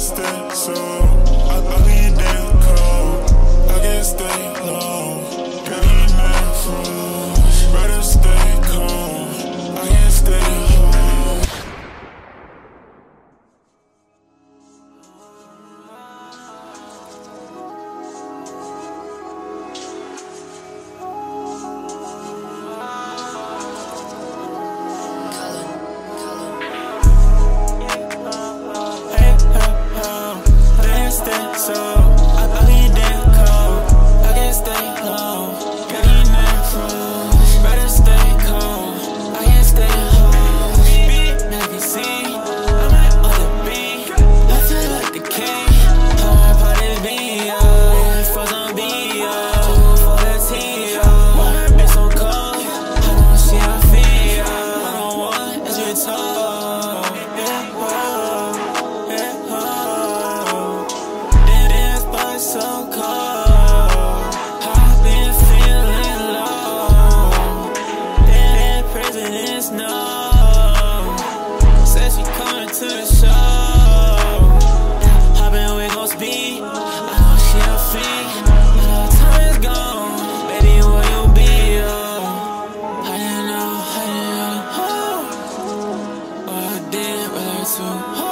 stay so. I be damn cold. I can't stay long. Girl, you not fool. Better stay calm. I can't stay home. So I be damn cold. I can't stay long. Girl, you not fool. Better stay calm. I can't stay home. Big magazine, I'm at other beat. I feel like the king. Hard part is me, frozen B, for the tea, my bitch so cold. I know she a feel. I don't want as we talk. So cold, I've been feeling low. That presidents know. Said she coming to the show. Hoppin' with gon' speed. I know she a fiend. But all time is gone. Baby, where you be? I didn't know. What I did, whether to.